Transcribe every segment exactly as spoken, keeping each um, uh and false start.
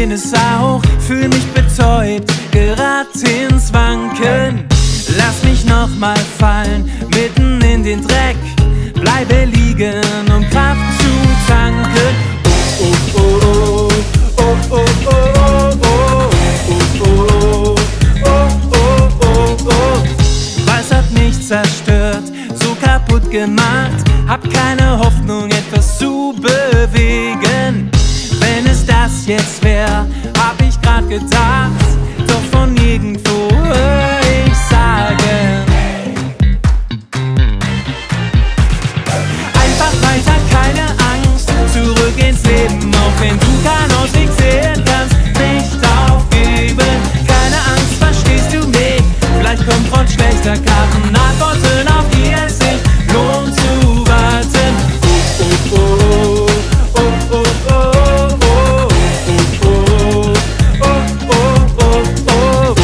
bin es auch, fühl mich betäubt, gerad ins Wanken. Lass mich noch mal fallen, mitten in den Dreck, bleibe liegen, um Kraft zu tanken. Oh, oh, oh, oh, oh, oh, oh, oh, oh, oh, oh, oh, oh. Was hat mich zerstört, so kaputt gemacht? Hab keine Hoffnung, etwas zu bewegen. Wenn es das jetzt wär, hab ich grad gedacht, doch von nirgendwo hör ich sagen. Einfach weiter, keine Angst, zurück ins Leben, auch wenn du keinen Ausweg sehen kannst. Nicht aufgeben, keine Angst, verstehst du mich? Vielleicht kommt trotz schlechter Karten Antworten, auf die es sich lohnt zu warten. Oh, oh, oh, oh, oh, oh, oh, oh, oh, oh, oh,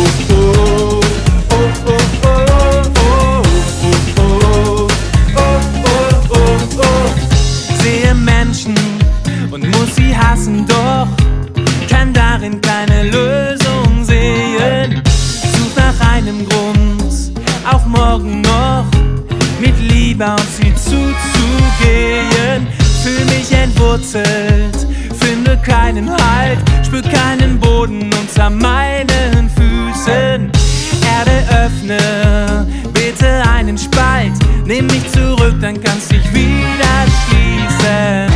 oh, oh. Sehe Menschen und muss sie hassen, doch kann darin keine Lösung sehen. Such nach einem Grund, auch morgen noch mit Liebe auf sie zuzugehen. Fühl mich entwurzelt, finde keinen Halt, spür keinen Boden unter meinen Füßen. Erde, öffne bitte einen Spalt, nimm mich zurück, dann kannst dich wieder schließen.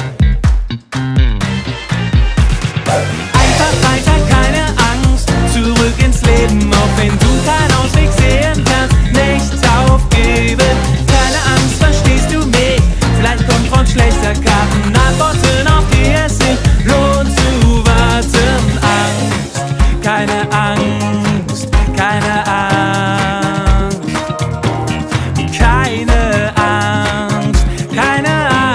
Einfach weiter, keine Angst, zurück ins Leben, auch wenn du keinen Ausweg sehen kannst. Nicht aufgeben, keine Angst, verstehst du mich? Vielleicht kommt von schlechter Karten Antworten, auf die es sich lohnt zu warten. Angst, keine Angst, keine Angst, keine Angst, keine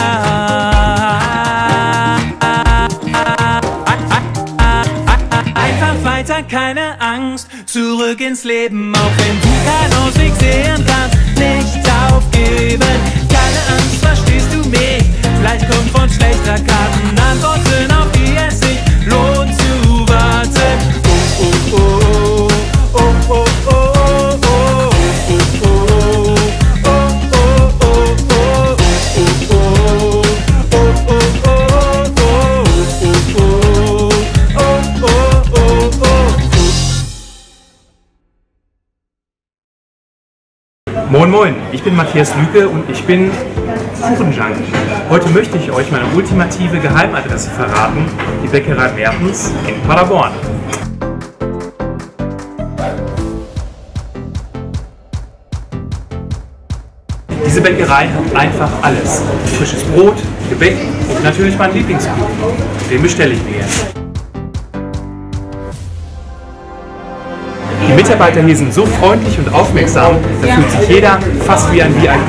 Angst. Einfach weiter, keine Angst, zurück ins Leben, auch wenn du keinen Ausweg sehen kannst. Nicht aufgeben, keine Angst, verstehst du mich? Vielleicht kommt von schlechter Karten Antworten, auf die es sich lohnt zu warten. Oh, oh, oh, oh, oh, oh, oh, oh, Moin Moin, ich bin Matthias Lüke und ich bin Kuchenjunkie. Heute möchte ich euch meine ultimative Geheimadresse verraten, die Bäckerei Mertens in Paderborn. Diese Bäckerei hat einfach alles. Frisches Brot, Gebäck und natürlich mein Lieblingskuchen. Den bestelle ich mir jetzt. Die Mitarbeiter hier sind so freundlich und aufmerksam, da fühlt sich jeder fast wie ein V I P.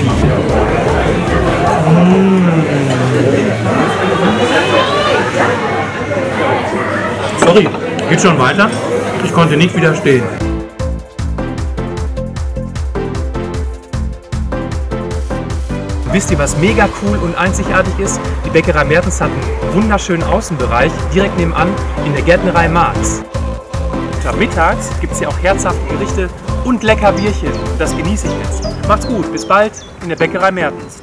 Sorry, geht schon weiter? Ich konnte nicht widerstehen. Wisst ihr, was mega cool und einzigartig ist? Die Bäckerei Mertens hat einen wunderschönen Außenbereich direkt nebenan in der Gärtnerei Marx. Mittags gibt es hier auch herzhafte Gerichte und lecker Bierchen. Das genieße ich jetzt. Macht's gut, bis bald in der Bäckerei Mertens.